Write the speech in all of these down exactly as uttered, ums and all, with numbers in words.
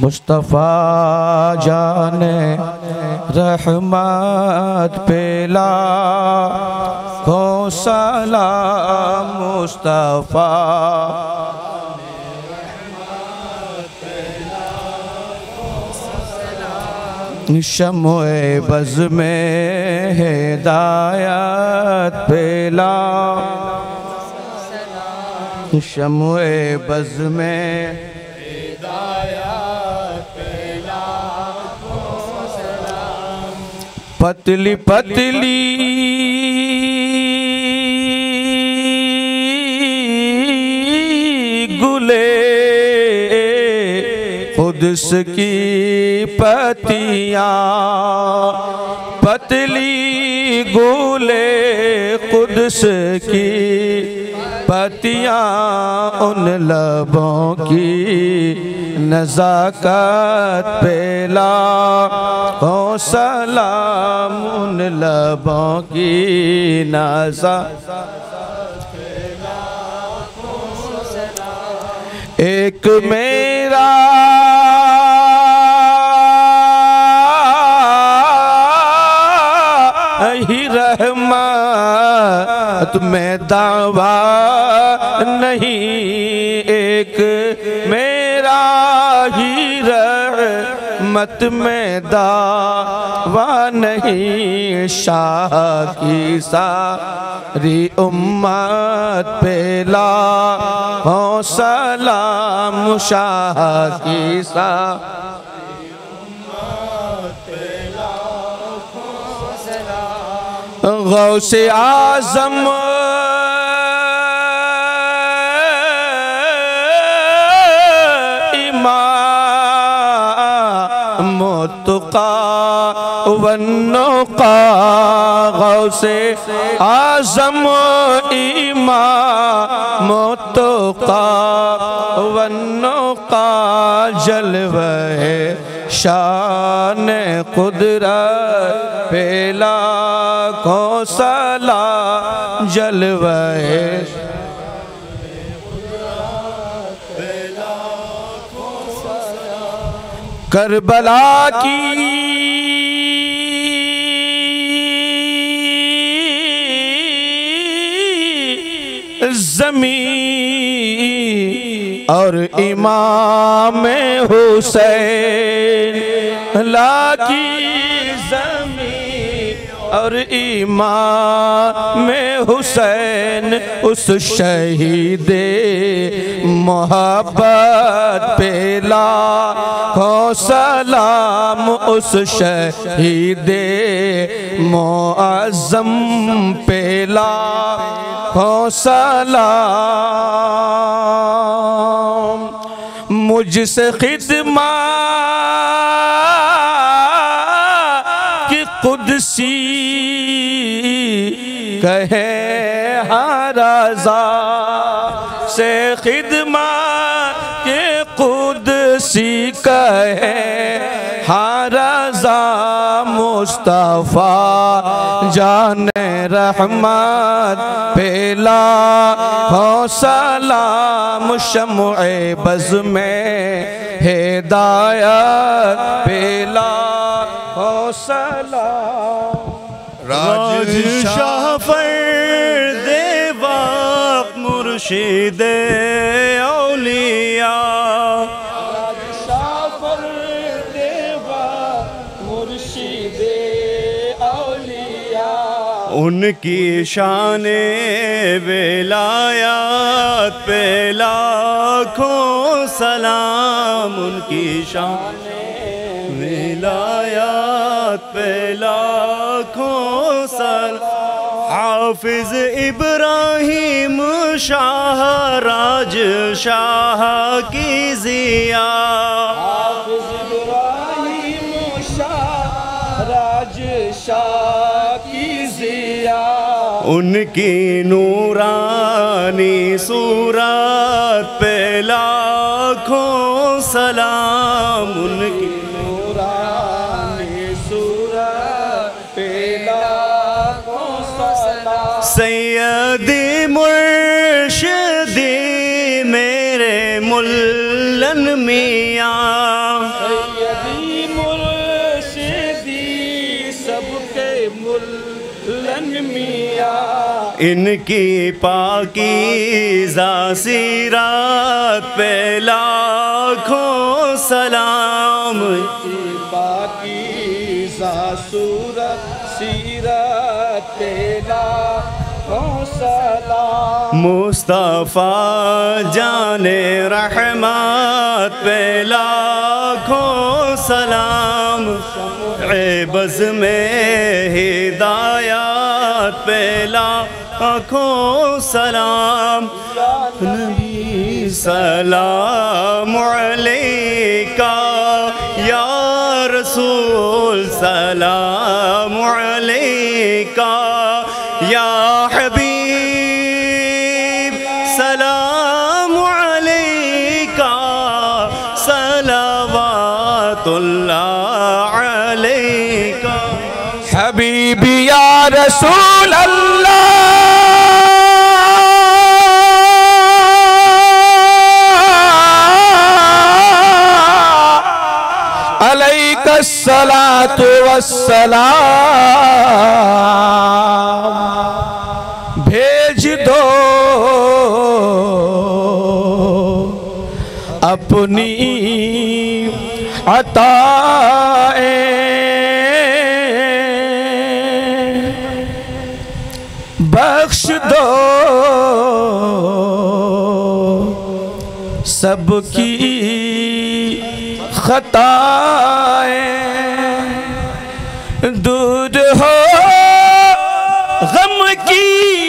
मुस्तफ़ा जाने रहमत पेला को सलाम मुस्तफ़ा शम्ओ बज़ में हिदायत पेला शम्ओ बज़ में पतली पतली गुले कुद्स की पतियाँ पतली गुले कुद्स की पतियाँ उन लबों की नज़ाकत पेला हो सलाम उन लबों की नज़ाकत पेला एक मेरा ही रहमत में दावा नहीं एक मेरा ही रहमत में दावा नहीं शाह की सारी उम्मत पेला हो सलाम शाह की सारी गौसे आज़म इमाम मुत्तक़ा वन्नुक़ा गौसे आज़म इमाम मुत्तक़ा वन्नुक़ा जलवे शान कुदरत पेला को सला जलवे करबला की ज़मीं और इमाम हुसैन लाकी ज़मीं और इमाम हुसैन उस शहीदे मोहब्बत पेला हो सलाम उस शहीदे मुअज़्ज़म पेला हो सलाम मुझसे खिदमत की कुदसी कहे हर रज़ा से खिदमत के कुदसी कहे हर रज़ा मुस्तफ़ा जाने रहमत पेला हो सलाम शम्ओ बज़ में हिदायत पेला हो सलाम राज शाह फर्दे वक्त मुर्शिदे औलिया उनकी शाने विलायत पे लाखों सलाम उनकी शाने विलायत पे लाखों सलाम हाफिज इब्राहिम शाह राज शाह की ज़िया हाफिज इब्राहिम शाह राज शाह की ज़िया उनकी नूरानी सूरत पे लाखों सलाम उनकी नूरानी सूरत पे लाखों सलाम सैयदी मुर्शिदी मेरे मुल्लन मियाँ मियाँ, इनकी पाकीज़ा सीरत पे लाखों सलाम। पाकीज़ा सूरत सीरत पे लाखों सलाम। मुस्तफ़ा जाने रहमत पे लाखों सलाम। बज़ में हिदायत पे लाखों सलाम। नबी सलाम अलैका या रसूल, सलाम अलैका या हबीब, सलाम अलैका सलावतुल्लाह अलैका। हबीबी या रसूल अल्लाह, अलैका सलातु वस्सलाम। भेज दो अपनी अताएं, बख्श दो सबकी खताएं, दूर हो गम की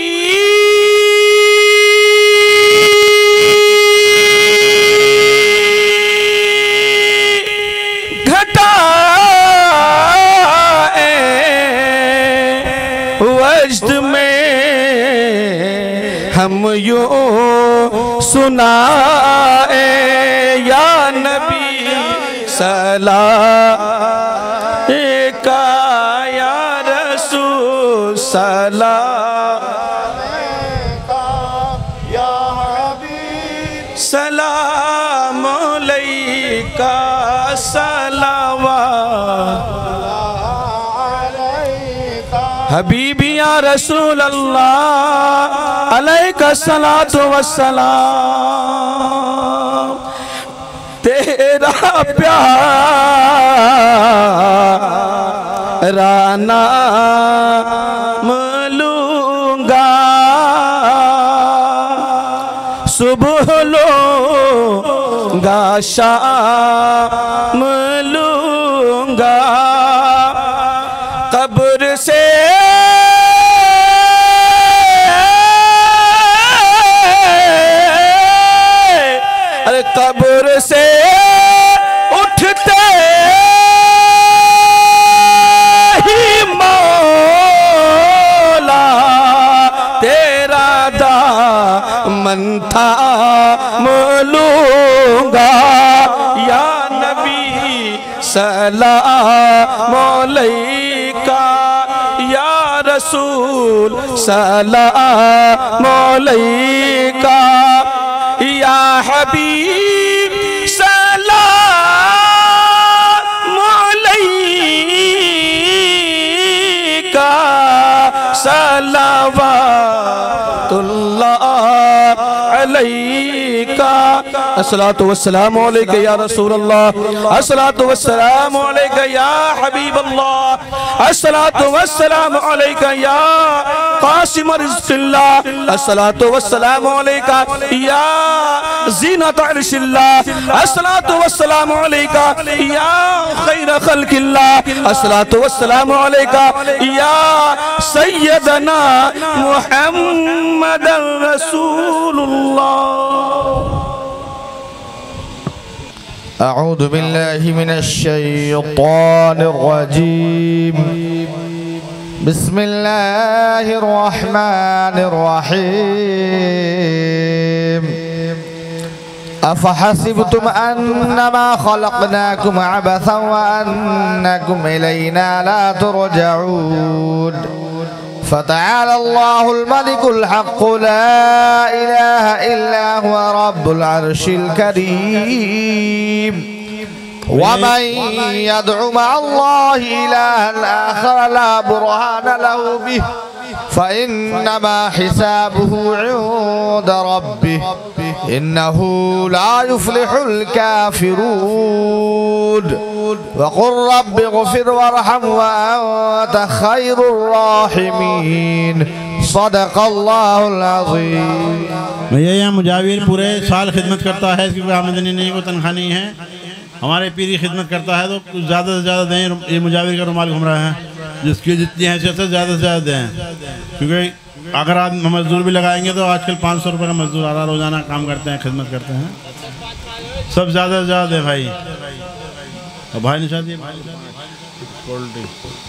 घटाएं, वज्द में हम यूं सुनाए, या नबी सलाम का या रसूल सलाम का या हबीब, सलाम अलैका सलावत हबीबी या रसूल अल्लाह, अलैका सलातु वस्सलाम। तेरा प्यारा नाम लूंगा, सुबह लूंगा शाम लूंगा, कब्र से अरे कब्र से उठते ही मौला तेरा दामन था लूंगा, या नबी सलाम अलैका या रसूल सलाम अलैका या हबीब, सलाम अलैका सलावतुल्लाह अलैका। अस्सलातु वस्सलामु अलैका या रसूल अल्लाह, अस्सलातु वस्सलामु अलैका या हबीब अल्लाह, अस्सलातु वस्सलामु अलैका या कासिम रिज़्क़िल्लाह, अस्सलातु वस्सलामु अलैका या ज़ीनत अर्शिल्लाह, अस्सलातु वस्सलामु अलैका या खैर खल्क़िल्लाह, अस्सलातु वस्सलामु अलैका या सय्यदना मुहम्मदर रसूलुल्लाह। अऊज़ु बिल्लाहि मिनश शैतानिर रजीम, बिस्मिल्लाहिर रहमानिर रहीम। अफ़हसिबतुम अन्नमा ख़लक़नाकुम अबसन व अन्नकुम इलैना ला तुरजऊन। फ़तआला अल्लाहुल मलिकुल हक़्क़ ला इलाहा इल्ला हुवा रब्बुल अर्शिल करीम। वमन यदअु मअ अल्लाहि इलाहन आखर ला बुरहान लहु बिहि فإنما حسابه عند ربه إنه لا يفلح الكافرون وقل رب اغفر وارحم وأنت خير الراحمين صدق الله العظيم। भैया यहाँ मुजाविर पूरे साल खिदमत करता है, इसकी कोई आमदनी नहीं, कोई तनख्वाह नहीं है। हमारे पीर की खिदमत करता है तो ज़्यादा से ज़्यादा दें। ये मुजाविर का रुमाल घूम रहा है, जिसकी जितनी हैसियत है ज़्यादा से ज़्यादा दें, क्योंकि अगर आप मजदूर भी लगाएंगे तो आजकल पाँच सौ रुपये का मजदूर आ रहा, रोज़ाना काम करते हैं, खिदमत करते हैं। सब ज़्यादा से ज़्यादा दें भाई। और भाई निशाद ये भाई कोल्ड ड्रिंक।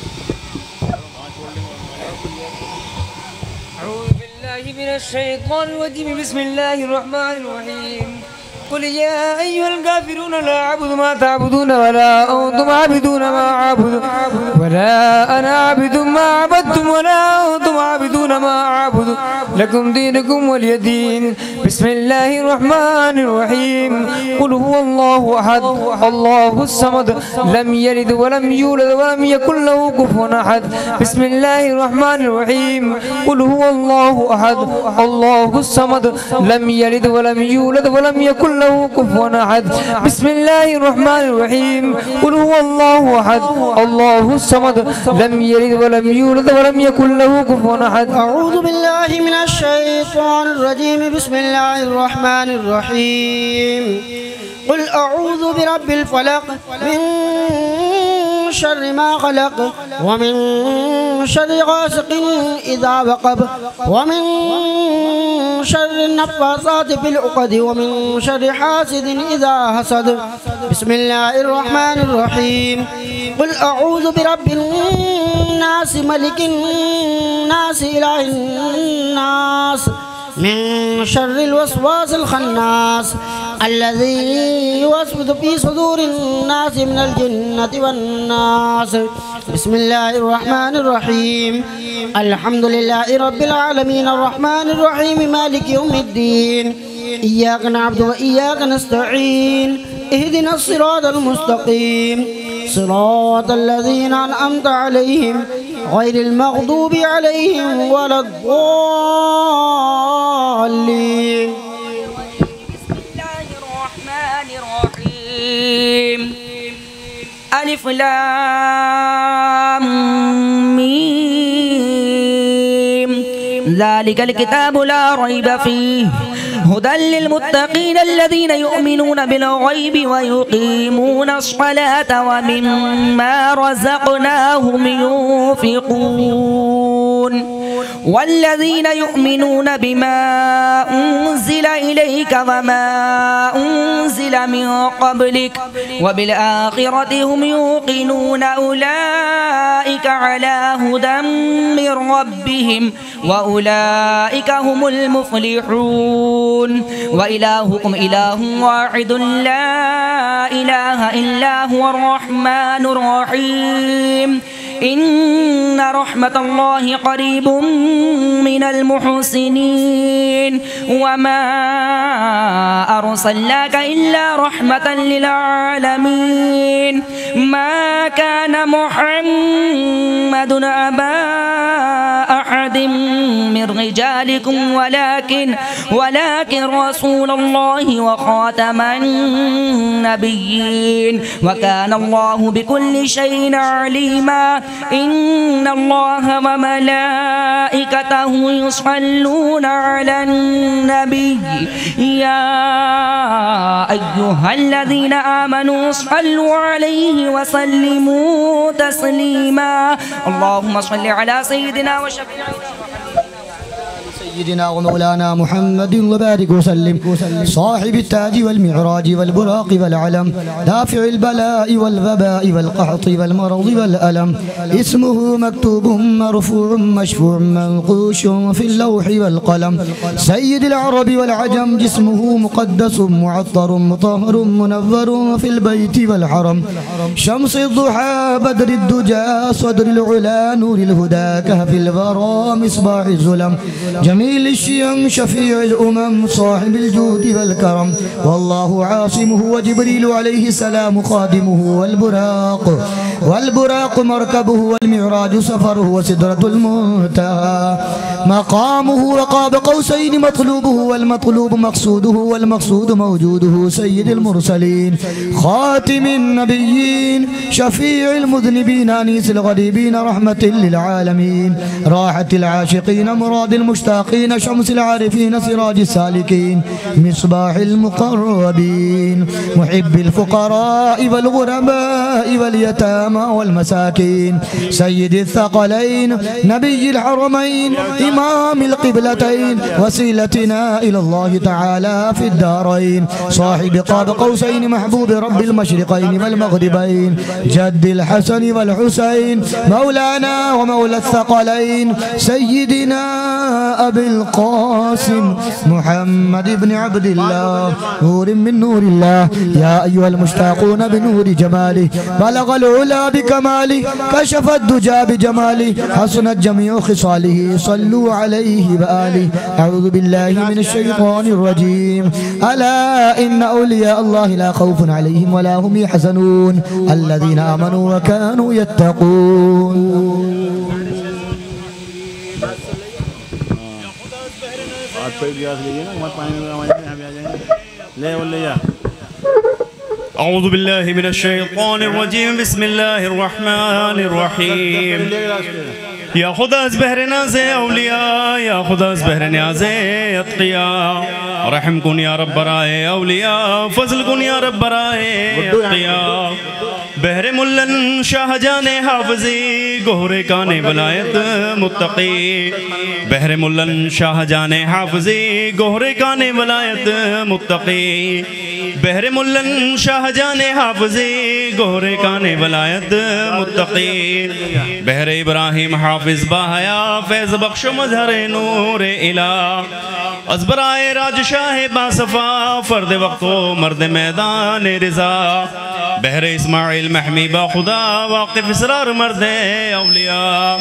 بسم الله الرحمن الرحيم قل يا أيها الكافرون لا أعبد ما تعبدون ولا أنتم عابدون ما أعبد ولا أنا عابد ما عبدتم ولا أنتم عابدون ما أعبد لكم دينكم ولي دين. بسم الله الرحمن الرحيم قل هو الله أحد الله الصمد لم يلد ولم يولد ولم يكن له كفوا أحد. بسم الله الرحمن الرحيم قل هو الله أحد الله الصمد لم يلد ولم يولد ولم يكن له كفوا أحد. بسم الله الرحمن الرحيم قل هو الله أحد الله الصمد لم يلد ولم يولد ولم يكن له كفوا أحد. أعوذ بالله من الشيطان الرجيم. بسم الله الرحمن الرحيم قل أعوذ برب الفلق من شر ما خلق ومن شر غاسق إذا وقب ومن شر النفاثات في العقد ومن شر حاسد إذا حسد. بسم الله الرحمن الرحيم قل أعوذ برب الناس ملك الناس إله الناس من شر الوسواس الخناس الذي يوسوس في صدور الناس من الجنة والناس. بسم الله الرحمن الرحيم الحمد لله رب العالمين الرحمن الرحيم مالك يوم الدين إياك نعبد وإياك نستعين اهدنا الصراط المستقيم صراط الذين أنعمت عليهم غير المغضوب عليهم ولا الضالين. بسم الله الرحمن الرحيم ألف لام ميم ذلك الكتاب لا ريب فيه هدى للمتقين الذين يؤمنون بالغيب ويقيمون الصلاة ومما رزقناهم ينفقون والذين يؤمنون بما أنزل إليك وما أنزل من قبلك وبالآخرة هم يوقنون أولئك على هدى من ربهم وأولئك هم المفلحون. وإلهكم إله واحد لا إله إلا هو الرحمن الرحيم إن رحمة الله قريب من المحسنين وما أرسلناك إلا رحمة للعالمين. ما كان محمد أبا أحد من رجالكم ولكن ولكن رسول الله وخاتم النبيين وكان الله بكل شيء عليما. إن الله وملائكته يصلون على النبي يا أيها الذين آمنوا صلوا عليه وسلموا تسليما. اللهم صل على سيدنا وشفيعنا سيدنا ومولانا محمد وبارك وسلم صاحب التاج والمعراج والبراق والعلم دافع البلاء والوباء والقحط والمرض والألم اسمه مكتوب مرفوع مشفوع منقوش في اللوح والقلم سيد العرب والعجم جسمه مقدس معطر مطهر منور في البيت والحرم شمس الضحى بدر الدجى صدر العلا نور الهدى كهف الورى مصباح الظلم جميع جميل الشيم شفيع الأمم صاحب الجود والكرم والله عاصمه وجبريل عليه السلام خادمه والبراق والبراق مركبه والمعراج سفره وسدرة المنتهى مقامه وقاب قوسين مطلوبه والمطلوب مقصوده والمقصود موجوده سيد المرسلين خاتم النبيين شفيع المذنبين أنيس الغريبين رحمة للعالمين راحة العاشقين مراد المشتاقين شمس العارفين سراج السالكين مصباح المقربين محب الفقراء والغرباء واليتامى والمساكين سيد الثقلين نبي الحرمين إمام القبلتين وسيلتنا إلى الله تعالى في الدارين صاحب قاب قوسين محبوب رب المشرقين والمغربين جد الحسن والحسين مولانا ومولى الثقلين سيدنا أبي القاسم محمد بن عبد الله نور من نور الله يا أيها المشتاقون بنور جماله بلغ العلا بكماله كشف الدجى بجماله حسنت جميع خصاله صلوا عليه بآله أعوذ بالله من الشيطان الرجيم ألا إن أولياء الله لا خوف عليهم ولا هم يحزنون الذين آمنوا وكانوا يتقون أعوذ بالله من الشيطان الرجيم بسم الله الرحمن الرحيم या खुदा इस बहर नाज़े औलिया या खुदा इस बहर न्याज़े अत्किया रहम कुन या रब बराए औलिया फजल कुन या रब बराए अत्किया बहर मुल्लन शाहजान हाफजी गोहरे काने वलायत मुत्तकी बहर मुल्लन शाहजान हाफजी गोहरे काने वलायत मुत्तकी बहर मुल्लन शाहजान हाफजी गोहरे काने वलायत मुत्तकी बहर इब्राहिम हाफिज बाहया फैज़ बख्श मजहर नूर इला अज़बराए राजशाह बासफा फर्द वक्तो मर्द मैदान रिजा बहर इस्माइल महमी बाखुदा वाक़िफ़ इसरार मर्द औलिया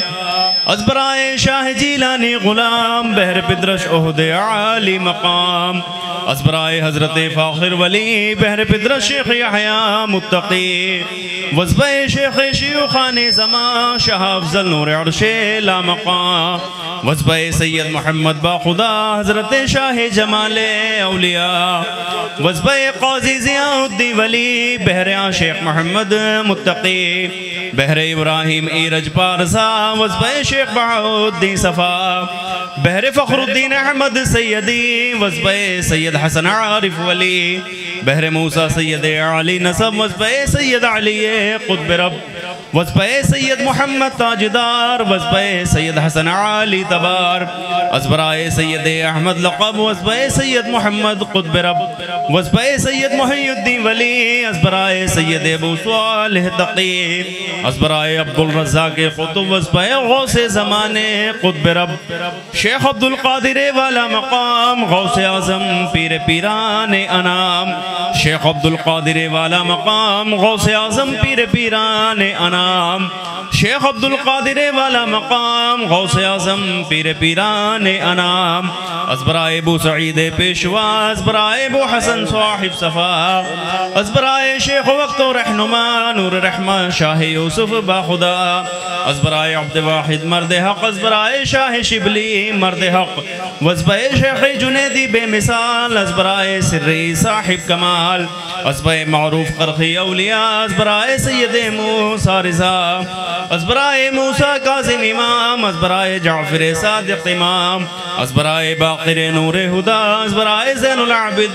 अज़बराए शाह जीलानी गुलाम बहर पिदरश ओहदे आली मकाम अज़बराए हज़रत फ़ाखिर वली बहर पिदरश शेख यहया मुत्तकी वज़्बे शेख शियूखाने ज़मा शाह अफ़ज़ल नूर अर्शे ला मक़ाम वज़्बे सैयद मोहम्मद बाखुदा हज़रत शाह जमाले औलिया वज़्बे क़ाज़ी ज़ियाउद्दीन वली बहर शेख मोहम्मद मुत्तकी बहर इब्राहिम ईरज पारसा वज़्बे शेख बहाउद्दीन सफ़ा बहर फ़खरुद्दीन अहमद सैयदी वज़्बे सैयद हसन आरिफ वली बहर मूसा सैयद अली नसब वज़्बे सैयद अली क़ुत्ब रब वज़्बे सैयद मोहम्मद ताजदार वज़्बे सैयद हसन अली तबार अज़बराए सैयद अहमद लक़ब वज़्बे सैयद मोहम्मद क़ुत्ब रब वज़्बे सैयद मुहियुद्दीन वली अज़बराए सैयद अबू सालिह तक़ी अज़बराए अब्दुल रज़्ज़ाक़ क़ुतुब वज़्बे गौसे ज़माने क़ुत्ब रब शेख अब्दुल क़ादिर वाला मक़ाम गौसे आज़म पीर पीरान अनाम शेख अब्दुल क़ादिर वाला मक़ाम गौसे आज़म पीर पीरान अनाम शेख अब्दुल क़ादिर वाला मक़ाम गौसे आज़म पीर पीरान अनाम अज़बराए अबू सईद पेशवा अज़बराए अबू हसन साहिब सफ़ा अज़बराए शेख वक्त रहनुमा नूर रहमान शाह यूसुफ बाखुदा अज़बराए अब्द वाहिद मर्द हक़ अज़बराए शाह शिबली मर्द हक़ वज़्बे शेख जुनैदी बेमिसाल अज़बराए सिर्री साहिब कमाल अज़बराए मारूफ क़रख़ी औलिया अज़बराए सैयद मूसा रिज़ा अज़बराए मूसा काज़िम इमाम अज़बराए जाफ़िर सादिक़ इमाम अज़बराए बाक़िर नूर हुदा अज़बराए ज़ैनुल आबिद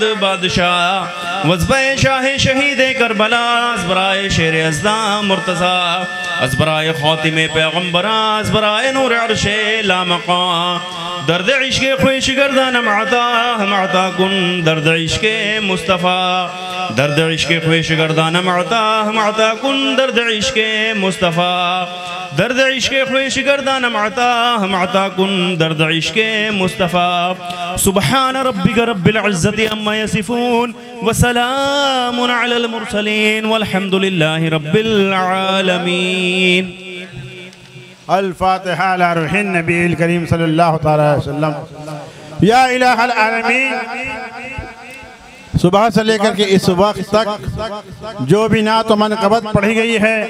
बादशाह वज़्बे शाह शहीद करबला अज़बराए शेर अज़दा मुर्तज़ा अज़बराए ख़ातिम पैगम्बरा अज़बराए नूर अर्शे ला मक़ाम दर्द इश्क़ ख़्विश गर्दन माता माता कुन दर्द इश्क़ मुस्तफ़ा दर्द इश्क़ ख़्विश गर्दन माता माता कुन दर्द इश्क़ मुस्तफ़ा दर्द इश्क़ ख़्विश गर्दन माता माता कुन दर्द इश्क़ मुस्तफ़ा सुब्हान रब्बिक रब्बिल इज़्ज़ति अम्मा यसिफ़ून व सलामुन अलल मुरसलीन वल्हम्दुलिल्लाहि रब्बिल आलमीन। अल फातिहा अला रूहिन नबी करीम सल्लल्लाहु अलैहि वसल्लम। या इलाहल आलमीन, सुबह से लेकर के इस वक्त तक जो भी नात मनक़बत पढ़ी गई है,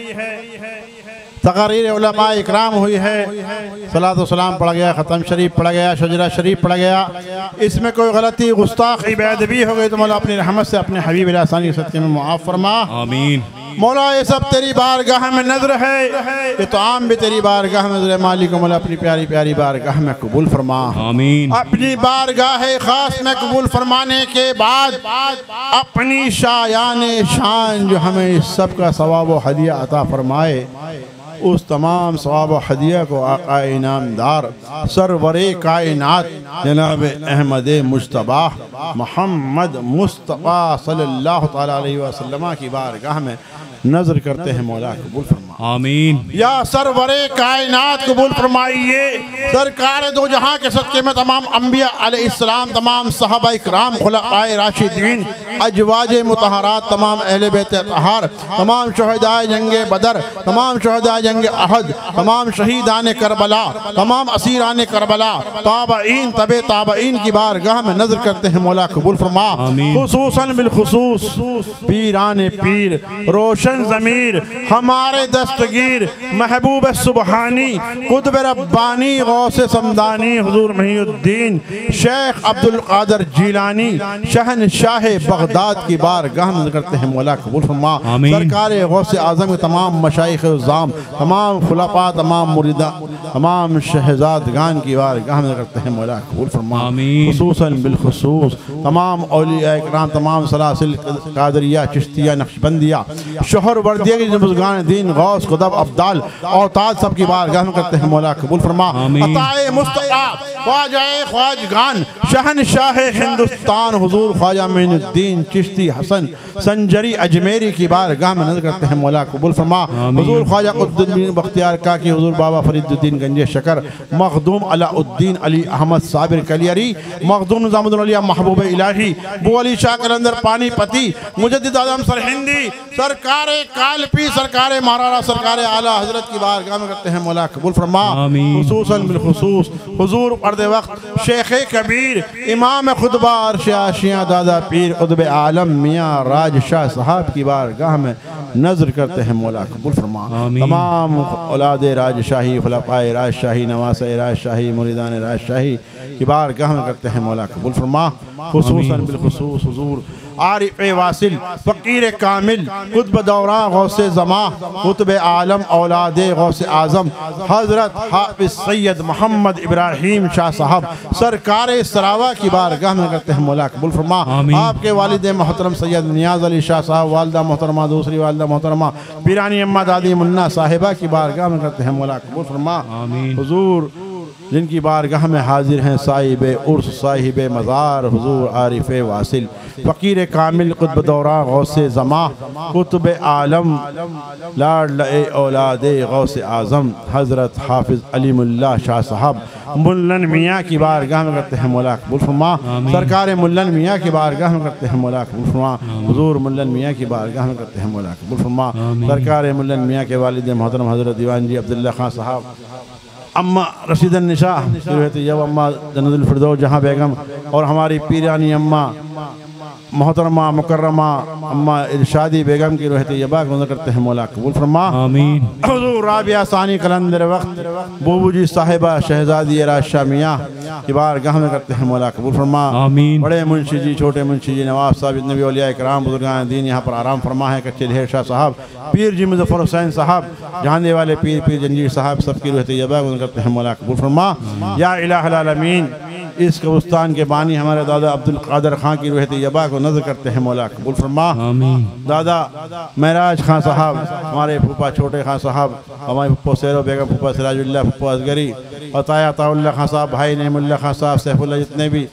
तक़रीर उलमा इकराम हुई है, सलातो सलाम पढ़ा गया, ख़त्म शरीफ पढ़ा गया, शजरा शरीफ पढ़ा गया, इसमें कोई गलती गुस्ताखी बेअदबी हो गई तो मौला अपनी रहमत से अपने हबीब इलासानी के सदक़े में मुआफ़ फरमा। आमीन। मौला ये सब तेरी बारगाह में नजर है, ये तो आम भी तेरी बारगाह में नजर है। मालिक मौला अपनी प्यारी प्यारी बारगाह में कबूल फरमा। आमीन। अपनी बारगाह खास में कबूल फरमाने के बाद अपनी शायान शान जो हमें इस सब का सवाब व हदिया अता फरमाए, उस तमाम सवाब व हदिया को आका इनामदार सरवरे कायनात जनाब अहमद मुज्तबा मोहम्मद मुस्तफ़ा सल्लल्लाहु तआला अलैहि वसल्लम की बारगाह में नजर करते हैं। मौला कबूल फरमा। आमीन। या सरवरे कायनात कबूल फरमाइए। सरकार दो जहाँ के सदक़े में तमाम अंबिया अलैहिस्सलाम, तमाम सहाबा इकराम, खुलफ़ाए राशिदीन, अजवाज मुतहरात, तमाम अहले बैत अतहार, तमाम शुहदाए जंगे बदर, तमाम शुहदाए जंगे अहद, तमाम शहीदान करबला, तमाम असीरान करबला, ताबईन तबे ताबईन की बारगाह में नजर करते हैं। मौला कबूल फरमा। खुसूसन बिलखुसूस पीरान पीर, रोशन ज़मीर, हमारे दस्तगीर महबूब सुबहानी, कुतुब रब्बानी, गौसे समदानी, हुजूर महीउद्दीन शेख अब्दुल कादिर जीलानी शहनशाह बगदाद की बारगाह में करते हैं। मौला कबूल फरमा। सरकार गौसे आज़म के तमाम मशाइख उज़्ज़ाम, तमाम खुलफा, तमाम मुरीदा, तमाम शहजादगान की बारगाह में करते हैं। मौला कबूल फरमा। खुसूसन बिलखुसूस तमाम औलिया इकराम, तमाम सलासिल कादरिया, चिश्तिया, नक्शबंदिया, शोहर वर्दिया की बुज़ुर्गान दीन, गौस, खुदब, अब्दाल, औताद सब की बारगाह में करते हैं। मौला कबूल फरमा। अताए मुस्तफ़ा ख्वाजाए ख्वाजगान शहनशाह हिंदुस्तान हुजूर ख्वाजा मोइनुद्दीन चिश्ती हसन संजरी अजमेरी की बारगाह में नजर करते हैं। मौला कबूल फरमा। हुजूर ख्वाजा कुतुबुद्दीन बख्तियार काकी, हुजूर बाबा फरीदुद्दीन गंजे शकर, मखदूम अलाउद्दीन अली अहमद साबिर कलियरी, मखदूम निज़ामुद्दीन अलिया महबूब इलाही, बू अली शाह कलंदर पानीपति, मुजद्दिद आज़म सरहिंदी, सरकार कालपी, सरकार महाराणा, सरकार आला हजरत की बारगाह में करते हैं। मौला कबूल फरमा। खुसूसन बिलखुसूस हुजूर पर्दे वक्त शेख कबीर, इमाम खुतबा अर्श आशियाँ, दादा पीर कुतुब आलम मियाँ राज शाह साहब की बारगाह में नजर करते हैं। मौला कबूल फरमा। तमाम औलाद राजशाही, खुलफाए राजशाही, नवासे राजशाही, मुरीदान राजशाही की बारगाह में करते हैं। मौला कबूल फरमा। खुसूसन बिलखुसूस हुजूर आरिफ वासिल, फ़कीर कामिल, कुतुब दौरा, गौसे ज़मा, कुतुब आलम, औलाद गौसे आज़म हज़रत हाफ़िज़ सैयद मोहम्मद इब्राहीम शाह साहब सरकार सरावा की बारगाह में करते हैं। मौला कबूल फरमा। आपके वालिद मोहतरम सैयद नियाज़ अली शाह साहब, वालदा मोहतरमा, दूसरी वालदा मोहतरमा पीरानी अम्मा दादी मुन्ना साहिबा की बारगाह में करते हैं। मौला कबूल फरमा। हुजूर जिनकी बारगाह में हाजिर हैं साहिब उर्स, साहिब मज़ार, हुजूर आरिफ वासिल, फ़कीर कामिल, कुतुब दौरा, गौसे ज़मा, कुतुब आलम, लाड औलाद गौसे आज़म हज़रत हाफिज़ अलीमुल्लाह शाह साहब मुल्लन मियाँ की बारगाह में करते हैं। मौला कबूल फरमा। सरकार मुल्लन मियाँ की बारगाह में करते हैं। मौला कबूल फरमा। हुजूर मुल्लन मियाँ की बारगाह में करते हैं। मौला कबूल फरमा। सरकार मुल्लन मियाँ के वालिद मोहतरम हज़रत दीवान जी अब्दुल्ला खान साहब, अम्मा रशीदन निशा जब अम्मा जन्नतुल फिरदौस जहाँ बेगम, और हमारी पीरानी अम्मा मोहतरमा मुकर्रमा अम्मा इरशादी बेगम की रहते यबा को करते हैं। मौला कबूल फरमा। आमीन। हुजूर राबिया सानी कलंदर वक्त बूबू जी साहिबा शहजादी राशा मियाँ की बारगाह में करते हैं। मौला कबूल फरमा। आमीन। बड़े मुंशी जी, छोटे मुंशी जी, नवाब साहब, इतने भी औलिया इकराम बुजुर्गान दीन यहाँ पर आराम फरमा है। कच्चे ढेर शाह साहब, पीर जी मुज़फ़्फ़र हुसैन साहब, जहाने वाले पीर पीर जंजीर साहब सबकी रहते यबा को करते हैं। मौला कबूल फरमा। या इलाहुल आलमीन इस कब्रिस्तान के बानी हमारे दादा अब्दुल कादिर खां की रहते यबा को नजर करते हैं। मौला कबूल फरमा। दादा महराज खां साहब, हमारे फूफा छोटे खां साहब, हमारे फूफा सैरो बेगम, फूफा सिराजुल्लाह, फूफा असगरी, अताया ताउल्लाह खां साहब, भाई नेमुल्लाह खां साहब, सैफुल्लाह, जितने भी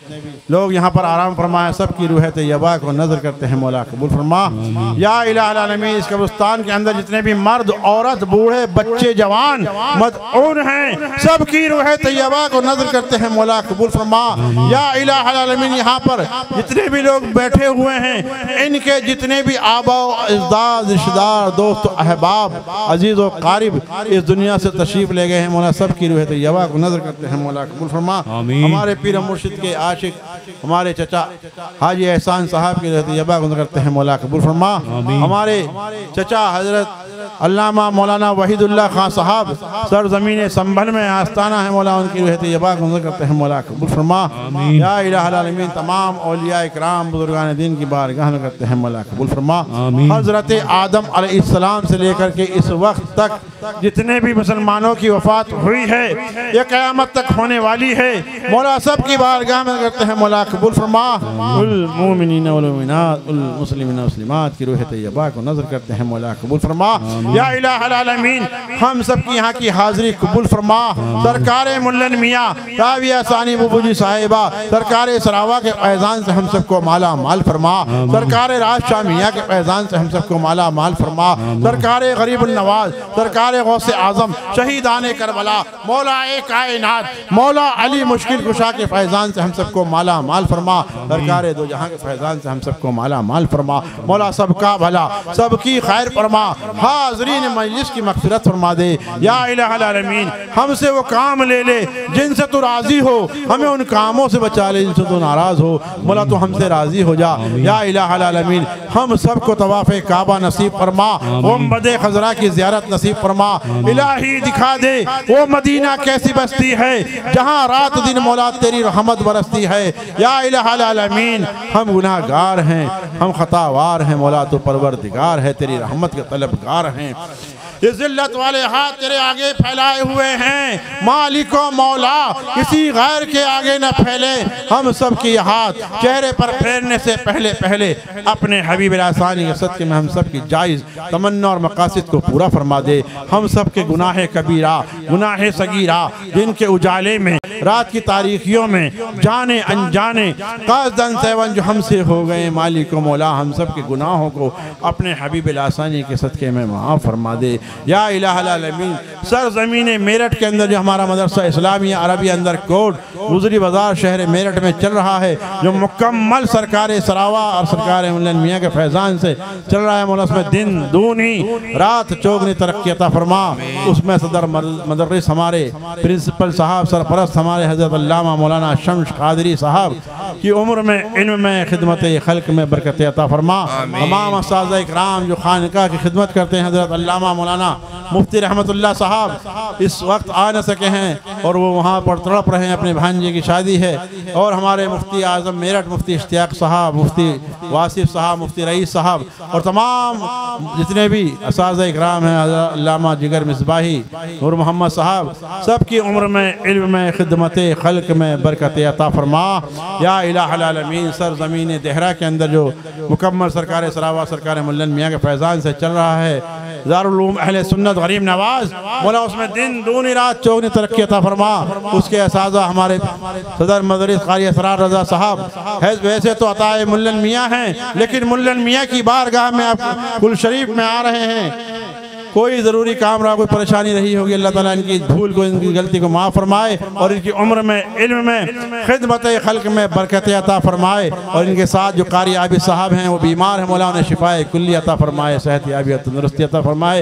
लोग यहाँ पर आराम फरमाए, सबकी रूह तैयबा को नजर करते हैं मौला कबूल फरमा। या इलाहुल आलमीन, इस कब्रिस्तान के अंदर जितने भी मर्द औरत बूढ़े बच्चे जवान मदऊन हैं, सबकी रूह तैयबा को नजर करते हैं मौला कबूल फरमा। या इलाहुल आलमीन, यहाँ पर जितने भी लोग बैठे हुए हैं, इनके जितने भी आबा अजदाद रिश्तेदार दोस्त अहबाब अजीज़ व क़ारिब इस दुनिया से तशरीफ़ ले गए हैं मौला, सबकी रूह तैयबा को नजर करते हैं मौला कबूल फरमा। हमारे पीर मुर्शिद के आशिक हमारे चचा हाजी एहसान साहब की तैयबा को नजर करते हैं मौला कबूल फरमा। हमारे चचा हजरत अल्लामा मौलाना वहीदुल्लाह खान साहब सर ज़मीन संभल में आस्ताना है मौला, उनकी रूह तैयबा को नजर करते हैं मौला कबूल फरमा। या इलाहुल आलमीन, तमाम औलिया इकराम बुजुर्गान दीन की बारगाह में करते हैं मौला कबूल फरमा। हजरत आदम अलैहिस्सलाम से लेकर के इस वक्त तक जितने भी मुसलमानों की वफात हुई है, ये क़यामत तक होने वाली है मौला, सब की बारगाह में करते हैं मौला कबूल फरमा। उल मोमिनीन वल मोमिनात उल मुस्लिमीन मुस्लिमात की रूह तैयबा को नजर करते हैं मौला कबूल फरमा। या इलाहुल आलमीन, हम सब की यहाँ की हाजिरी कबूल फरमा। सरकार मुल्लन मियाँ राविया सानी बुबूजी साहिबा सरकार सरावा के फैज़ान से हम सबको माला माल फरमा। सरकार राज शाह मियाँ के फैज़ान से हम सबको माला माल फरमा। सरकार गरीबुल नवाज सरकार गौसे आज़म शहीदान करबला मौला ए कायनात मौला अली मुश्किल कुशा के फैज़ान से हम सबको माला माल फरमा। सरकार दो जहाँ के फैज़ान से हम सबको माला माल फरमा। मौला सबका भला सबकी खैर फरमा, हाज़रीन मजलिस की मग़फ़िरत फरमा दे। या इलाहुल आलमीन, हमसे वो काम ले ले जिनसे तू राज़ी हो, हमें उन कामों से बचा ले जिनसे तू नाराज़ हो। मौला तू हमसे राज़ी हो जा। या इलाहुल आलमीन, हम सबको तवाफ़े काबा नसीब फरमा, गुंबद खज़रा की ज़ियारत नसीब फरमा। इलाही दिखा दे वो मदीना कैसी बस्ती है जहाँ रात दिन मौला तेरी रहमत बरसती है। या इलाहुल आलमीन, हम गुनाहगार हैं, हम खतावार हैं मौला, तो परवरदिगार है, तेरी रहमत के तलबगार हैं। ये जिल्लत वाले हाथ तेरे आगे फैलाए हुए हैं मालिको मौला, किसी गैर के आगे न फैले। हम सब के हाथ चेहरे पर फेरने से पहले पहले अपने हबीब आसानी के सदक़े में हम सब की जायज़ तमन्ना और मकासिद को पूरा फरमा दे। हम सब के गुनाह कबीरा गुनाह सगीरा दिन के उजाले में रात की तारीखियों में जाने अनजाने क़ासदन सेवन जो हमसे हो गए मालिको मौला, हम सब के गुनाहों को अपने हबीब आसानी के सदक़े में माफ़ फरमा दे। या इलाहुल आलमीन, सर ज़मीन मेरठ के अंदर जो हमारा मदरसा इस्लामिया अरबी अंदर कोट गुजरी बाज़ार शहर मेरठ में चल रहा है, जो मुकम्मल सरकार सरावा और सरकार मुल्लन मियाँ के फैज़ान से चल रहा है मौला, उसमें दिन दूनी रात चौगनी तरक्की अता फरमा। उसमें सदर मदरस हमारे प्रिंसिपल साहब सरपरस्त हमारे हज़रत अल्लामा मौलाना शम्स कादरी साहब की उम्र में इल्म में खिदमत खल्क में बरकत अता फरमा। तमाम उस्ताज़ इकराम जो खानका की खिदमत करते हैं, हज़रत अल्लामा मौलाना मुफ्ती रहमतुल्लाह साहब इस वक्त आ न सके हैं और वो वहाँ पर तड़प रहे हैं, अपने भांजे की शादी है। और हमारे मुफ्ती आज़म मेरठ मुफ्ती इश्तियाक साहब, मुफ्ती वासिफ साहब, मुफ्ती रईस साहब और तमाम जितने भी उस्ताज़ इकराम हैं, अल्लामा जिगर मिसबाही नूर मोहम्मद साहब, सब की उम्र में इल्म में खिदमत खल्क में बरकत अता फरमा। या इलाहुल आलमीन, सर ज़मीन देहरा के अंदर जो मुकम्मल सरकार सरावा सरकार मुल्लन मियाँ के फैज़ान से चल रहा है, दारुल उलूम अहले सुन्नत गरीब नवाज मौला, उसमें दिन दूनी रात चौगनी तरक्की अता फरमा। उसके असाज़ा हमारे सदर मदरस कारी असरार रज़ा साहब है, वैसे तो अताए मुल्लन मियाँ हैं, लेकिन मुल्लन मियाँ की बारगाह में आप कुल शरीफ में आ रहे हैं। कोई ज़रूरी काम रहा, कोई परेशानी रही होगी, अल्लाह ताला इनकी भूल को इनकी गलती को माफ़ फरमाए और इनकी उम्र में इल्म में खिदमत खल्क में बरकत अता फरमाए। और इनके साथ जो कारी आबिद साहब हैं वो बीमार हैं, मौला उन्हें शिफाए कुल्ली अता फरमाए, सेहत याबी तंदुरुस्ती अता फरमाए।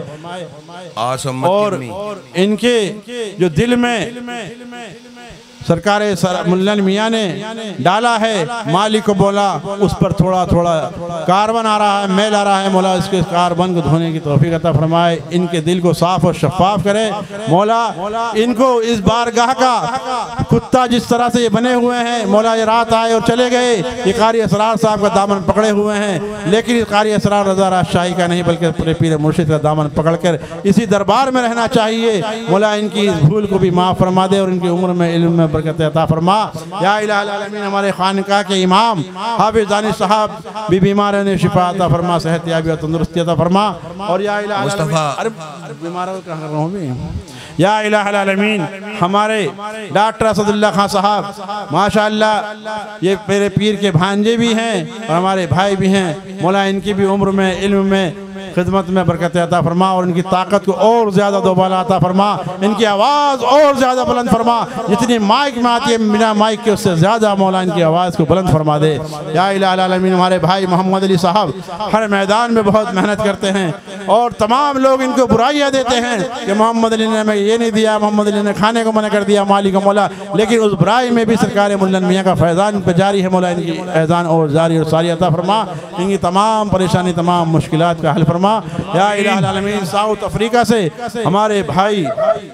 और इनके जो दिल में सरकार मुल्लन मियाँ ने डाला है, मालिक को बोला उस पर थोड़ा थोड़ा कार्बन आ रहा है, मैल आ रहा है, मौला इसके कार्बन को धोने की तौफीक अता फरमाए, इनके दिल को साफ और शफाफ करे। मौला इनको इस बारगाह का कुत्ता जिस तरह से ये बने हुए हैं, मौला ये रात आए और चले गए, ये कारी असरार साहब का दामन पकड़े हुए हैं, लेकिन इस कारी असरार रज़ा राजशाही का नहीं बल्कि पूरे पीर मुर्शिद का दामन पकड़ कर इसी दरबार में रहना चाहिए। मौला इनकी इस भूल को भी माफ़ फरमा दे और इनकी उम्र में इल्म में बरकत अता फरमा। या इलाही आलमीन हमारे खानका के इमाम हाफिज दानिश साहब भी बीमार है, शिफा अता फरमा, सेहत याबी और तंदुरुस्ती अता फरमा। और या इलाही अरे बीमार कहाँ कर रहा हूँ भी। या इलाही आलमीन हमारे डॉक्टर असदुल्ला खान साहब माशाअल्लाह ये मेरे पीर के भांजे भी हैं और हमारे भाई भी हैं। मौला इनकी भी उम्र में इल्म में खिदमत में बरकत अता फरमा और इनकी ताकत को और ज़्यादा दोबारा अता फरमा, इनकी आवाज़ और ज़्यादा बुलंद फरमा, जितनी माइक में आती है बिना माइक के उससे ज़्यादा मौला इनकी आवाज़ को बुलंद फरमा दे। या इलाही आलमीन हमारे भाई मोहम्मद अली साहब हर मैदान में बहुत मेहनत करते हैं और तमाम लोग इनको बुराइयाँ देते हैं कि मोहम्मद अली ने हमें ये नहीं दिया, मोहम्मद अली ने खाने को मना कर दिया, मालिक मौला, लेकिन उस बुराई में भी सरकार मुल्लन मियाँ का फैज़ान पे जारी है। मौला इनकी फैज़ान और जारी और सारी अता फरमा, इनकी तमाम परेशानी तमाम मुश्किलात का हल फरमा। या इलाही आलमीन साउथ अफ्रीका से हमारे भाई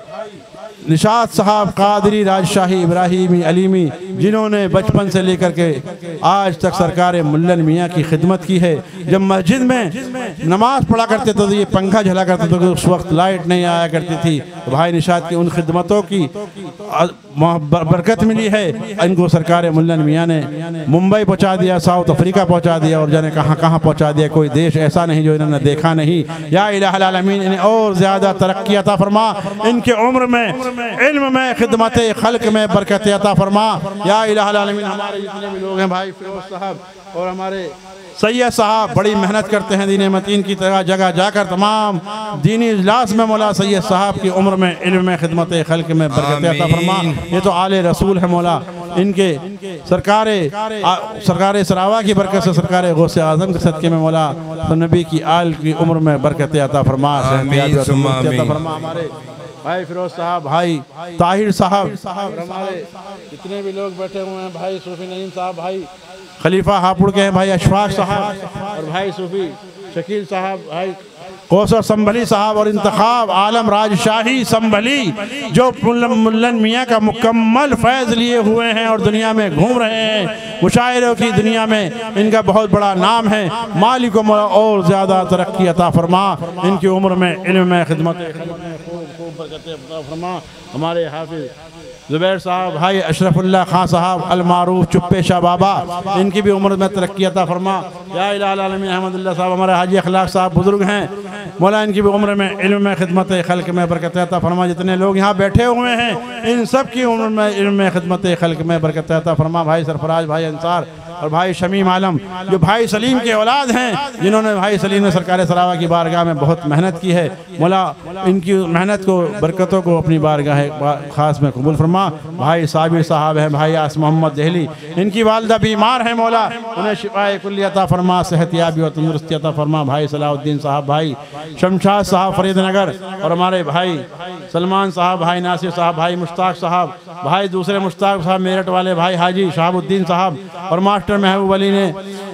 निशात साहब कादरी राजशाही इब्राहिमी अलीमी जिन्होंने बचपन से लेकर के आज तक सरकार मुल्लन मियाँ की खिदमत की है। जब मस्जिद में नमाज पढ़ा करते थे तो ये पंखा झला करते थे, तो उस वक्त लाइट नहीं आया करती थी। तो भाई निशात की उन खिदमतों की बरकत मिली है। इनको सरकार मुल्लन मियाँ ने मुंबई पहुँचा दिया, साउथ अफ्रीका पहुँचा दिया और जाने कहाँ कहाँ पहुँचा दिया। कोई देश ऐसा नहीं जो इन्होंने देखा नहीं। या इलाही आलमीन इन्हें और ज़्यादा तरक्की अता फरमा, इनके उम्र में इल्म में खिदमत खल्क में बरकत अता फरमा। या इलाही आलमीन हमारे जितने भी लोग हैं भाई फिरोज साहब और हमारे सैयद साहब बड़ी मेहनत करते हैं दीन मतीन की तरह जगह जाकर तमाम दीनी इजलास में। मौला सैयद साहब की उम्र में इल्म में खिदमत खल्क में बरकत अता फरमा। ये तो आले रसूल है मौला, इनके सरकार सरकार सरावा की बरकत से सरकार गौसे आजम के सदक़े में मौला तो नबी की आल की उम्र में बरकत अता फरमा। हमारे भाई फिरोज साहब, भाई ताहिर साहब, हमारे जितने भी लोग बैठे हुए हैं, भाई सूफी नईम साहब, भाई खलीफा हापुड़ के हैं, भाई अशफाक साहब और भाई सूफी शकील साहब, भाई कौसर संभली साहब और इंतखाब आलम राजशाही संभली जो मुल्लन मियाँ का मुकम्मल फैज़ लिए हुए हैं और दुनिया में घूम रहे हैं। मुशायरों की दुनिया में इनका बहुत बड़ा नाम है। मालिक मौला और ज़्यादा तरक्की अता फरमा, इनकी उम्र में इल्म में खिदमत फरमा। हमारे हाफिज ज़ुबैर साहब, भाई अशरफुल्ला खान साहब अलमारूफ चुप्पे शाह बाबा, इनकी भी उम्र में तरक्की अता फरमा। या इलाही आलमीन अहमदुल्लाह साहब हमारे हाजी अखलाक साहब बुजुर्ग हैं, मौला इनकी भी उम्र में इल्म में खिदमत खल्क में बरकत अता फरमा। जितने लोग यहाँ बैठे हुए हैं इन सब की उम्र में इल्म में खिदमत खल्क में बरकत अता फरमा। भाई सरफराज, भाई अंसार और भाई शमीम आलम जो भाई सलीम के औलाद हैं, जिन्होंने भाई सलीम ने सरकार सरावा की बारगाह में बहुत मेहनत की है। मौला इनकी मेहनत को बरकतों को अपनी बारगाह ख़ास में कबूल फरमा। भाई साबिर साहब हैं, भाई आस मोहम्मद दहली, इनकी वालदा बीमार है, मौला उन्हें शिफाए कुल्ली अता फरमा, सेहत याबी और तंदुरुस्ती अता फरमा। भाई सलाउद्दीन साहब, भाई शमशाद साहब फरीदनगर और हमारे भाई सलमान साहब, भाई नासिर साहब, भाई मुश्ताक साहब, भाई दूसरे मुश्ताक साहब मेरठ वाले, भाई हाजी शहाबुद्दीन साहब और मास्टर महबूब अली ने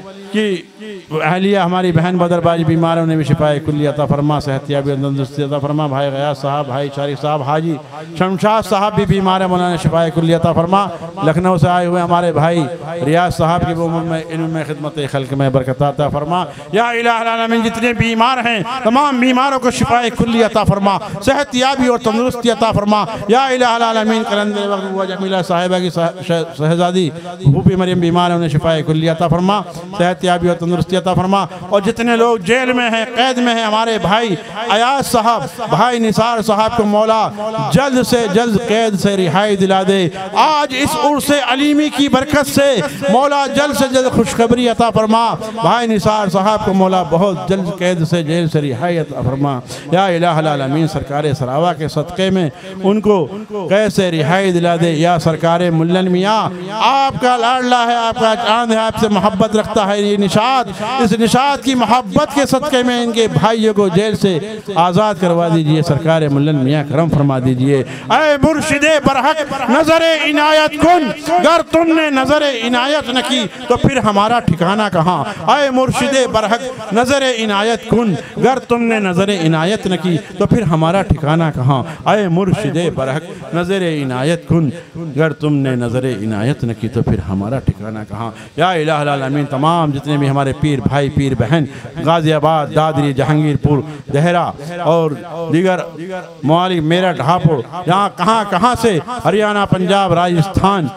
कि अहलिया हमारी बहन बदरबाजी बीमार है, उन्हें भी शिफाए कुल्ली अता फरमा, सेहत याबी और तंदुरुस्ती अता फरमा। भाई गयास साहब, भाई शारिक साहब, हाजी शमशाद साहब भी बीमार है, मौलाना शिफाए कुल्ली अता फरमा। लखनऊ से आए हुए हमारे भाई रियाज साहब की उम्र में इल्म में खिदमत खल्क में बरकत अता फरमा। या इलाही आलमीन जितने बीमार हैं तमाम बीमारों को शिफाए कुल्ली अता फरमा, सेहत याबी और तंदुरुस्ती अता फरमा। या इलाही आलमीन करंदे वक्त हुआ जमीला साहिबा की शहजादी भूपी मरियम बीमार है, उन्हें शिफाए कुल्ली अता फरमा, सेहत याबी और तंदुरुस्ती अता फरमा। और जितने लोग जेल में हैं, कैद में हैं, हमारे भाई अयाज साहब, भाई निसार साहब को मौला जल्द से जल्द कैद से रिहाई दिला दे। आज इस उर्स अलीमी की बरकत से मौला जल्द से जल्द खुशखबरी अता फरमा। भाई निसार साहब को मौला बहुत जल्द कैद से जेल से रिहाई अता फरमा। या इलाही आलमीन सरकार सरावा के सदक़े में उनको कैद से रिहाई दिला दे। या सरकार मुल्लन मियाँ आपका लाडला है, आपका चांद है, आपसे मोहब्बत रखता है ये निशात, इस निशात की मोहब्बत के सदक़े में इनके भाइयों को जेल से आज़ाद करवा दीजिए। सरकार मुल्लन मियाँ करम फरमा दीजिए। ऐ मुर्शिदे बरहक नजरे इनायत कुन, अगर तुमने नजरे इनायत न की तो फिर हमारा ठिकाना कहाँ। ऐ मुर्शिदे बरहक नजरे इनायत कुन, अगर तुमने नजरे इनायत न की तो फिर हमारा ठिकाना कहाँ। ऐ मुर्शिदे बरहक नजरे इनायत कुन, अगर तुमने नजरे इनायत न की तो फिर हमारा ठिकाना कहाँ। या इलाही आलमीन तमाम जितने भी हमारे पीर पीर भाई पीर बहन गाजियाबाद, दादरी, जहांगीरपुर, देहरा और दीगर मवाली, मेरठ, हापुड़, यहाँ कहाँ कहाँ से हरियाणा, पंजाब, राजस्थान,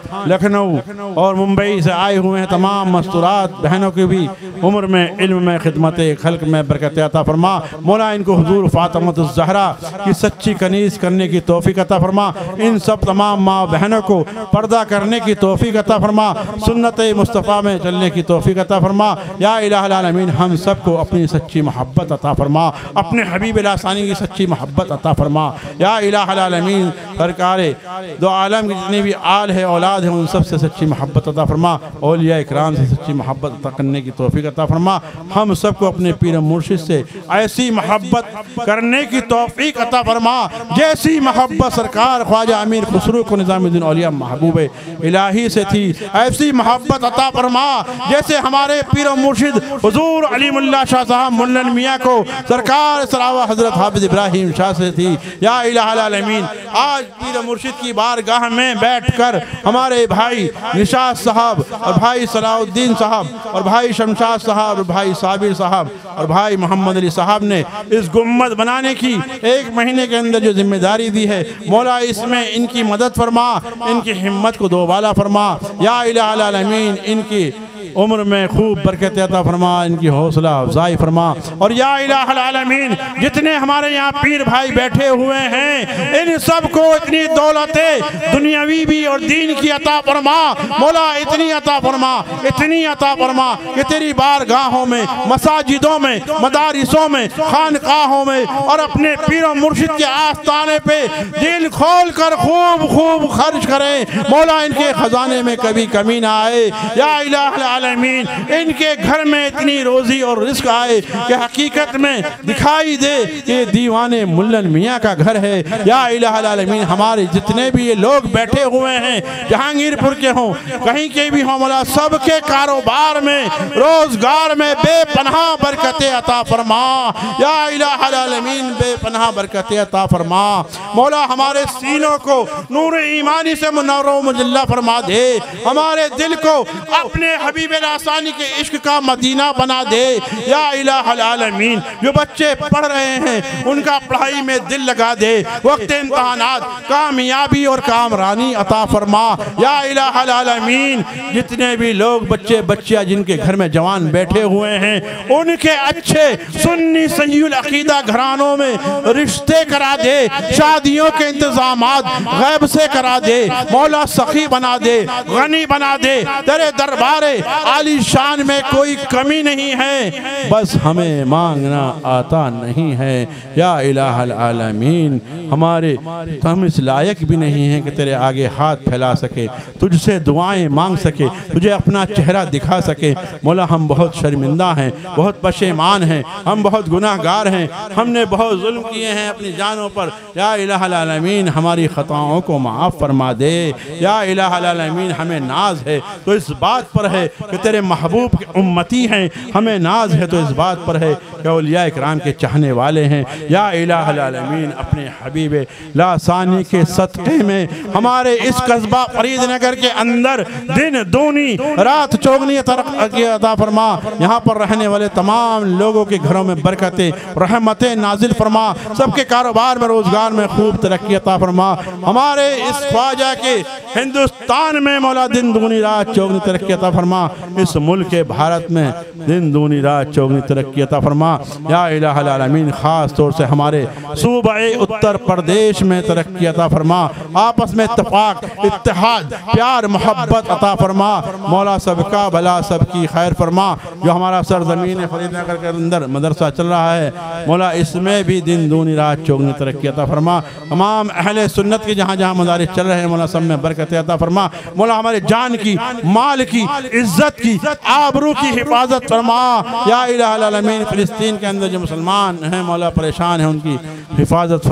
लखनऊ और मुंबई से आए हुए हैं तमाम मस्तूरात बहनों की भी उम्र में, इल्म में, खिदमत खल्क में बरकत अता फरमा। मौला इनको हुजूर फातिमा ज़हरा की सच्ची कनीज़ करने की तौफीक अता फरमा। इन सब तमाम माँ बहनों को पर्दा करने की तौफीक अता फरमा, सुन्नत मुस्तफ़ा में चलने की तौफीक अता फरमा। या इलाहुल आलमीन हम सबको अपनी सच्ची मोहब्बत अता फरमा, अपने हबीब लासानी की सच्ची मोहब्बत अता फरमा। या इलाहुल आलमीन सरकार दो आलम की जितनी भी आल है औलाद है उन सब से सच्ची मोहब्बत अता फरमा, औलिया इकराम से सच्ची मोहब्बत अता करने की तौफीक अता फरमा। हम सबको अपने पीर मुर्शिद से ऐसी मोहब्बत करने की तौफीक अता फरमा जैसी मोहब्बत सरकार ख्वाजा अमीर खुसरो को निज़ामुद्दीन औलिया महबूब इलाही से थी। ऐसी मोहब्बत अता फरमा जैसे हमारे पीर मुर्शिद हुजूर अलीमुल्लाह शाह साहब मुल्लन मियाँ को सरकार सरावा हज़रत हाफिज़ इब्राहिम शाह से थी। या इलाहुल आलमीन आज पीर मुर्शिद की बारगाह में बैठकर हमारे भाई निशात साहब और भाई सलाउद्दीन साहब और भाई शमशाद साहब और भाई साबिर साहब और भाई मोहम्मद अली साहब ने इस गुम्मद बनाने की एक महीने के अंदर जो जिम्मेदारी दी है, मौला इसमें इनकी मदद फरमा, इनकी हिम्मत को दोबाला फरमा। या इलाहुल आलमीन इनकी उम्र में खूब बरकत अता फरमा, इनकी हौसला अफजाई फरमा। और या इलाहुल आलमीन जितने हमारे यहाँ पीर भाई बैठे हुए हैं इन सबको इतनी दौलतें दुनियावी भी और दीन की अता फरमा। मौला इतनी अता फरमा, इतनी अता फरमा कि तेरी बारगाहों में, मसाजिदों में, मदारिसों में, खानकाहों में और अपने पीर और मुर्शिद के आस्थाने पे दिल खोल कर खूब खूब खर्च करें। मौला इनके खजाने में कभी कमी ना आए। या इलाहुल आलमीन इनके घर में इतनी रोजी और रिस्क आए कि हकीकत में दिखाई दे ये दीवाने मुल्लन मियाँ का घर है। या इलाहुल आलमीन हमारे जितने भी ये लोग बैठे हुए हैं जहांगीरपुर के हों कहीं के भी हों, मौला सबके कारोबार में, रोजगार में बेपनाह बरकतें अता फरमा। या इलाहुल आलमीन बेपनाह बरकतें अता फरमा। मौला हमारे सीनों को नूर ईमानी से मुनव्वर मुजल्ला फरमा दे, हमारे दिल को अपने हबीब आसानी के इश्क का मदीना बना दे। या इलाहुल आलमीन जो बच्चे पढ़ रहे हैं उनका पढ़ाई में दिल लगा दे, वक्त इम्तिहानात कामयाबी और कामरानी अता फरमा। या इलाहुल आलमीन जितने भी लोग बच्चे बच्चियां जिनके घर में जवान बैठे हुए हैं उनके अच्छे सुन्नी सहीहुल अकीदा घरानों में रिश्ते करा दे, शादियों के इंतजामात गैब से करा दे। मौला सखी बना दे, गनी बना दे, तेरे दरबारे आली शान में कोई कमी नहीं है, बस हमें मांगना आता नहीं है। या इलाहुल आलमीन हमारे हम इस लायक भी नहीं हैं कि तेरे आगे हाथ फैला सके, तुझसे दुआएं मांग सके, तुझे अपना चेहरा दिखा सके। मौला हम बहुत शर्मिंदा हैं, बहुत पशेमान हैं, हम बहुत गुनाहगार हैं, हमने बहुत जुल्म किए हैं अपनी जानों पर। या इलाहुल आलमीन हमारी खताओं को माफ़ फरमा दे। या इलाहुल आलमीन हमें नाज है तो इस बात पर है कि तेरे महबूब के उम्मती हैं, हमें नाज है तो इस बात पर है कि औलिया इकराम के चाहने वाले हैं। या इलाहुल आलमीन अपने हबीब लासानी के सदक़े में हमारे इस कस्बा फरीदनगर के अंदर दिन दूनी रात चौगनी अता फरमा। यहाँ पर रहने वाले तमाम लोगों के घरों में बरकतें रहमतें नाजिल फरमा, सबके कारोबार में रोजगार में खूब तरक्की अता फरमा। हमारे इस ख्वाजा के हिंदुस्तान में मौला दिन दूनी रात चौगनी तरक्की अता फरमा, इस मुल्क के भारत में दिन दूनी रात चौगनी तरक्की अता फरमा। या इलाहुल आलमीन खास तौर से हमारे सूबे उत्तर प्रदेश में तरक्की अता फरमा, आपस में इत्तेफाक, इत्तेहाद, प्यार, मोहब्बत अता फरमा। मौला सबका भला सबकी खैर फरमा। जो हमारा सरजमीन फरीदनगर के अंदर मदरसा चल रहा है मौला इसमें भी दिन दूनी रात चौगनी तरक्की अता फरमा। तमाम अहले सुन्नत के जहाँ जहाँ मदारिस चल रहे हैं मौला सब में बरकत अता फरमा। मौला हमारे जान की, माल की, इज्जत की, आबरू की हिफाजत फरमा। या इलाहुल आलमीन फिलिस्तीन के अंदर जो मुसलमान हैं मौला परेशान हैं उनकी हिफाजत फरमा।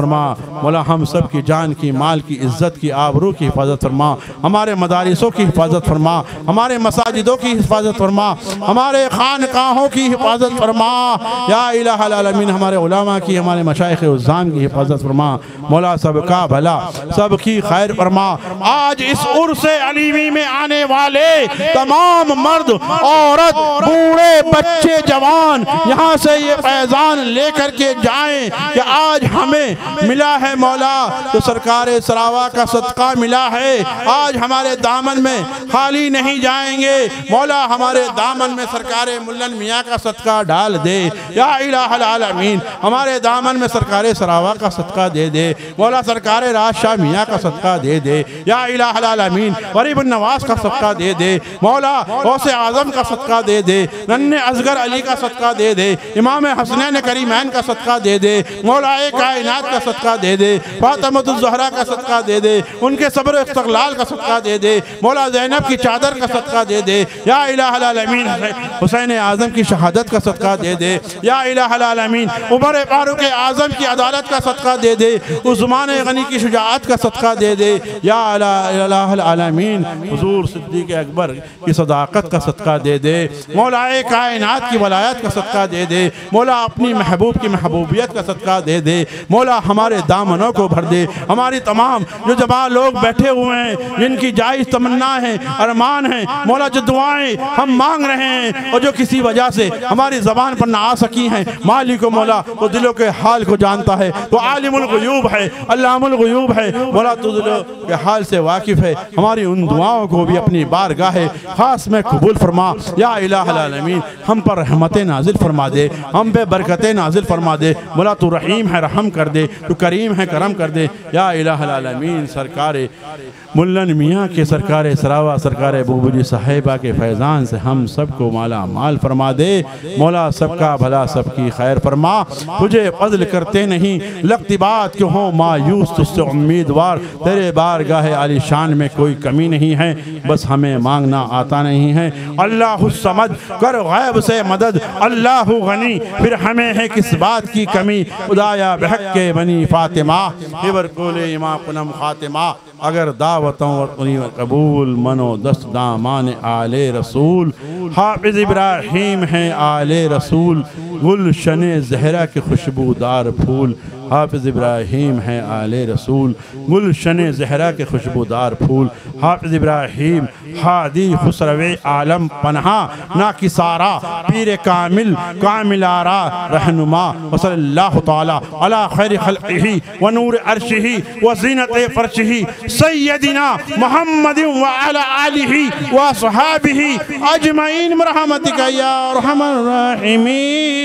मौला हम सब की जान की, माल की, इज़्ज़त की, आबरू की हिफाजत फरमा। हमारे मदारिसों की हिफाजत फरमा, हमारे मसाजिदों की हिफाजत फरमा, हमारे खानकाहों की हिफाजत फरमा। या इलाहुल आलमीन हमारे उलमा की, हमारे मशाइख उज़्ज़ाम की हिफाजत फरमा। मौला सबका भला, सबकी खैर फरमा। आज इस उर्स अलीमी में आने वाले तमाम मर्द, औरत, बूढ़े, बच्चे, जवान यहाँ से ये फैज़ान लेकर के जाएं कि आज हमें मिला है मौला तो सरकार सरावा का सदका मिला है। आज हमारे दामन में खाली नहीं जाएंगे मौला, हमारे दामन में सरकार मुल्लन मियाँ का सदका डाल दे। या इलाहुल आलमीन हमारे दामन में सरकार सरावा का सदका दे दे मौला, सरकार राजशाह मियाँ का सदका दे दे। या इलाहुल आलमीन गरीब नवाज का सदका दे दे मौला, गौसे आज़म का सदका दे दे, नन्हे असगर अली का सदका दे दे, इमाम हसनैन करीमैन का सदका दे दे मौला, एक कायनात का सदका दे दे, फातिमतुज़ ज़हरा का सदका दे दे, उनके सब्र इस्तक़लाल का सदका दे दे मौला, ज़ैनब की चादर का सदका दे दे। या इलाहुल आलमीन हुसैन आज़म की शहादत का सदका दे दे। या इलाहुल आलमीन उमर फारूक आज़म की अदालत का सदका दे दे, उस्मान गनी की शुजाअत का सदका दे दे। या इलाहुल आलमीन हुज़ूर सिद्दीक़ अकबर की सदाकत का सदका दे दे मौला, कायनात की वलायत का सदका दे दे मौला, अपनी महबूब की महबूबियत का सदका दे दे मौला, हमारे दामनों को भर दे। हमारी तमाम जो जवान लोग बैठे हुए हैं, जिनकी जायज़ तमन्ना है, अरमान है मौला, जो दुआएं हम मांग रहे हैं और जो किसी वजह से हमारी ज़बान पर ना आ सकी हैं, मालिक मौला वो दिलों के हाल को जानता है, वो आलिमुल ग़ुयूब है, अल्लामुल ग़ुयूब है मौला, तो दिलों के हाल से वाकिफ़ है। हमारी उन दुआओं को भी अपनी बारगाह खास में कबूल फरमा। या इलाहुल आलमीन हम पर रहमतें नाजिल फरमा दे, हम पे बरकतें नाजिल फरमा दे मौला, तू रहीम है रहम कर दे, तू करीम है करम कर दे। या इलाहुल आलमीन सरकार मुल्लन मियाँ के सरकार सरावा, सरकार बुबुजी साहिबा के फैज़ान से हम सबको माला माल फरमा दे मौला, सबका भला सबकी खैर फरमा। तुझे फज़ल करते नहीं लगती बात क्यों हो मायूस, तुझसे उम्मीदवार तेरे बारगाह आलीशान में कोई कमी नहीं है, बस हमें मांगना आता नहीं है। अल्लाहु समद कर गैब से मदद, अल्लाहु गनी फिर हमें है किस बात की कमी, खुदाया बहक के बनी फातिमा हिबर कोले इमा पुनम खातिमा। अगर दावतों और उन्हीं कबूल मनो दस्त दामान आले रसूल, हाफिज़ इब्राहीम हैं आले रसूल, गुलशन ज़हरा के खुशबूदार फूल, हाफिज़ इब्राहीम हैं आले रसूल, गुलशन ज़हरा के खुशबूदार फूल, हाफिज़ इब्राहीम हादी खुसरवे आलम पन्हा ना किसारा, पीर कामिल कामिलारा रहनुमा, वसल्लल्लाहु तआला अला खैर खल्क़िही व नूर अर्शिही व ज़ीनत फ़र्शिही सय्यदिना मुहम्मद व अला आलिही व सहाबिही अजमईन रहमतिका या अरहमर राहिमीन।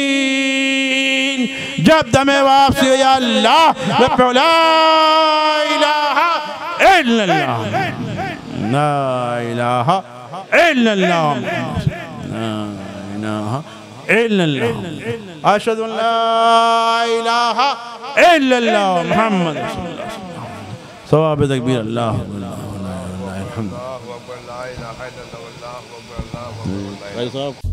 जब दमे वापसी हो या अल्लाह ला इलाहा इल्लल्लाह, ला इलाहा इल्लल्लाह, ला इलाहा इल्लल्लाह, अशहदु अन ला इलाहा इल्लल्लाह मुहम्मद रसूलुल्लाह। सवाब तकबीर अल्लाह अल्लाह अल्लाह।